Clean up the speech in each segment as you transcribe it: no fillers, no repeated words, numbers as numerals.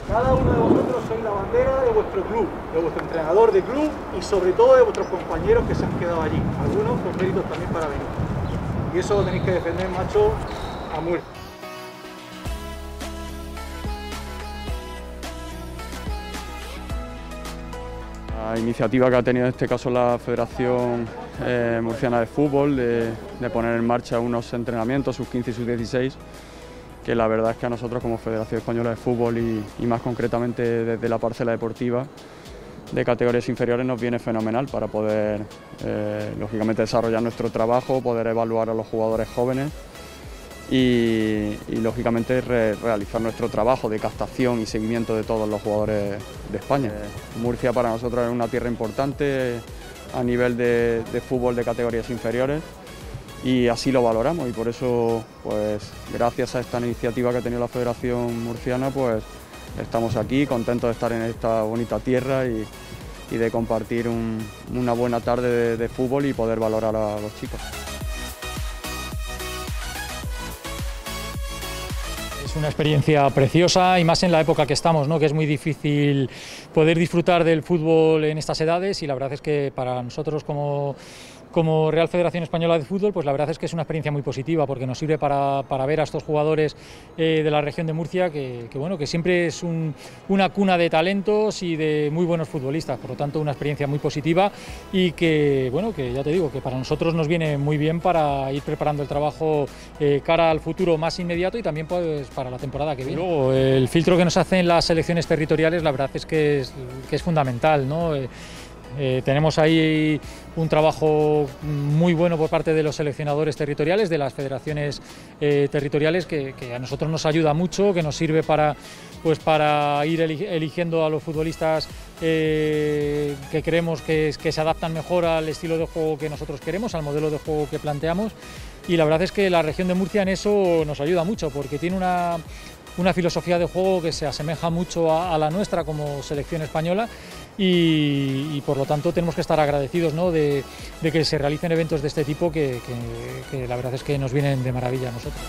Cada uno de vosotros sois la bandera de vuestro club, de vuestro entrenador de club y sobre todo de vuestros compañeros que se han quedado allí, algunos con méritos también para venir. Y eso lo tenéis que defender, macho, a muerte. La iniciativa que ha tenido en este caso la Federación Murciana de Fútbol de poner en marcha unos entrenamientos, sus 15 y sus 16, que la verdad es que a nosotros como Federación Española de Fútbol y más concretamente desde la parcela deportiva de categorías inferiores nos viene fenomenal para poder lógicamente desarrollar nuestro trabajo, poder evaluar a los jugadores jóvenes y lógicamente realizar nuestro trabajo de captación y seguimiento de todos los jugadores de España. Murcia para nosotros es una tierra importante a nivel de fútbol de categorías inferiores y así lo valoramos y por eso, pues gracias a esta iniciativa que ha tenido la Federación Murciana, pues estamos aquí contentos de estar en esta bonita tierra y de compartir una buena tarde de fútbol y poder valorar a los chicos. Es una experiencia preciosa y más en la época que estamos, ¿no? Que es muy difícil poder disfrutar del fútbol en estas edades y la verdad es que para nosotros como Real Federación Española de Fútbol, pues la verdad es que es una experiencia muy positiva porque nos sirve para ver a estos jugadores de la región de Murcia que siempre es una cuna de talentos y de muy buenos futbolistas, por lo tanto una experiencia muy positiva y que ya te digo que para nosotros nos viene muy bien para ir preparando el trabajo cara al futuro más inmediato y también pues para la temporada que viene. Luego el filtro que nos hacen las selecciones territoriales la verdad es que es fundamental, ¿no? Tenemos ahí un trabajo muy bueno por parte de los seleccionadores territoriales, de las federaciones territoriales, que a nosotros nos ayuda mucho, que nos sirve para ir eligiendo a los futbolistas que creemos que se adaptan mejor al estilo de juego que nosotros queremos, al modelo de juego que planteamos. Y la verdad es que la región de Murcia en eso nos ayuda mucho, porque tiene una filosofía de juego que se asemeja mucho a la nuestra como selección española y por lo tanto tenemos que estar agradecidos, ¿no? de que se realicen eventos de este tipo que la verdad es que nos vienen de maravilla a nosotros.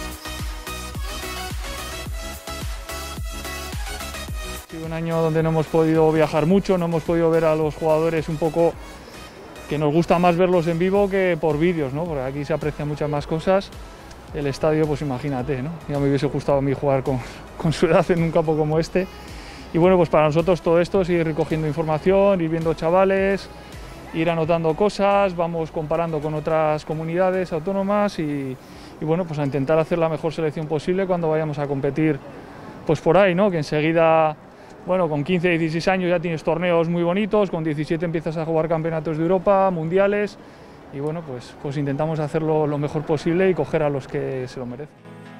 Ha sido un año donde no hemos podido viajar mucho, no hemos podido ver a los jugadores un poco que nos gusta más verlos en vivo que por vídeos, ¿no? Porque aquí se aprecian muchas más cosas. El estadio, pues imagínate, ¿no? Ya me hubiese gustado a mí jugar con su edad en un campo como este. Y bueno, pues para nosotros todo esto es ir recogiendo información, ir viendo chavales, ir anotando cosas, vamos comparando con otras comunidades autónomas y bueno, pues a intentar hacer la mejor selección posible cuando vayamos a competir pues por ahí, ¿no? Que enseguida, bueno, con 15, 16 años ya tienes torneos muy bonitos, con 17 empiezas a jugar campeonatos de Europa, mundiales y bueno, pues intentamos hacerlo lo mejor posible y coger a los que se lo merecen.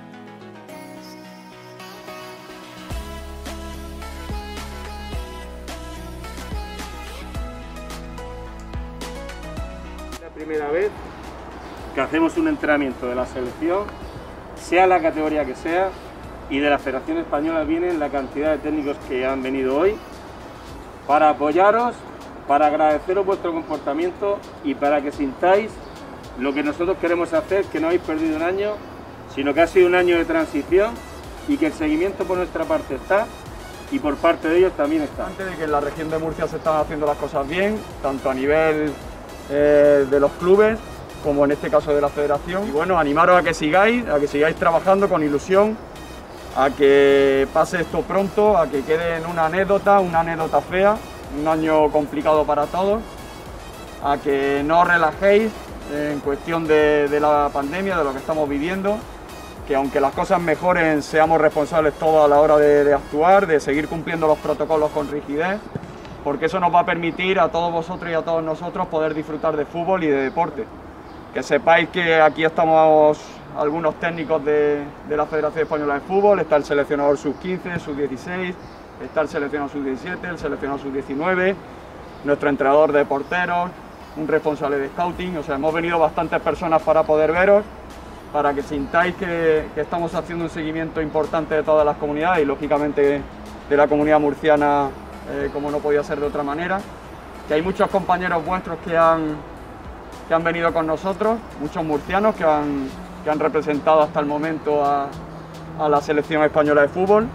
Primera vez que hacemos un entrenamiento de la selección, sea la categoría que sea, y de la Federación Española vienen la cantidad de técnicos que han venido hoy para apoyaros, para agradeceros vuestro comportamiento y para que sintáis lo que nosotros queremos hacer, que no habéis perdido un año, sino que ha sido un año de transición y que el seguimiento por nuestra parte está y por parte de ellos también está. Antes de que en la región de Murcia se están haciendo las cosas bien, tanto a nivel de los clubes como en este caso de la federación. Y bueno, animaros a que sigáis trabajando con ilusión, a que pase esto pronto, a que quede en una anécdota fea, un año complicado para todos, a que no os relajéis en cuestión de la pandemia, de lo que estamos viviendo, que aunque las cosas mejoren seamos responsables todos a la hora de actuar, de seguir cumpliendo los protocolos con rigidez, porque eso nos va a permitir a todos vosotros y a todos nosotros poder disfrutar de fútbol y de deporte. Que sepáis que aquí estamos algunos técnicos de la Federación Española de Fútbol, está el seleccionador sub-15, sub-16, está el seleccionador sub-17, el seleccionador sub-19, nuestro entrenador de porteros, un responsable de scouting, o sea, hemos venido bastantes personas para poder veros, para que sintáis que estamos haciendo un seguimiento importante de todas las comunidades y lógicamente de la comunidad murciana, como no podía ser de otra manera, que hay muchos compañeros vuestros que han venido con nosotros, muchos murcianos que han representado hasta el momento a la selección española de fútbol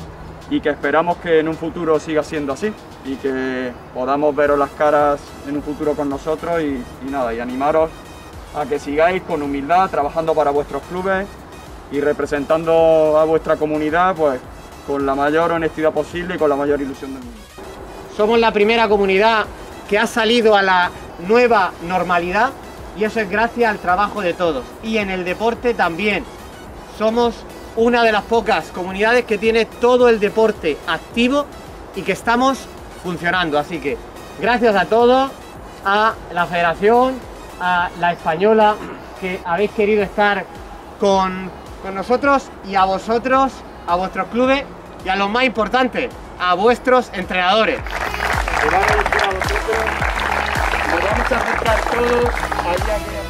y que esperamos que en un futuro siga siendo así y que podamos veros las caras en un futuro con nosotros y animaros a que sigáis con humildad trabajando para vuestros clubes y representando a vuestra comunidad pues con la mayor honestidad posible y con la mayor ilusión del mundo. Somos la primera comunidad que ha salido a la nueva normalidad y eso es gracias al trabajo de todos. Y en el deporte también. Somos una de las pocas comunidades que tiene todo el deporte activo y que estamos funcionando. Así que gracias a todos, a la Federación, a la Española, que habéis querido estar con nosotros, y a vosotros, a vuestros clubes y a lo más importante, a vuestros entrenadores. Nos vamos a juntar todos allá que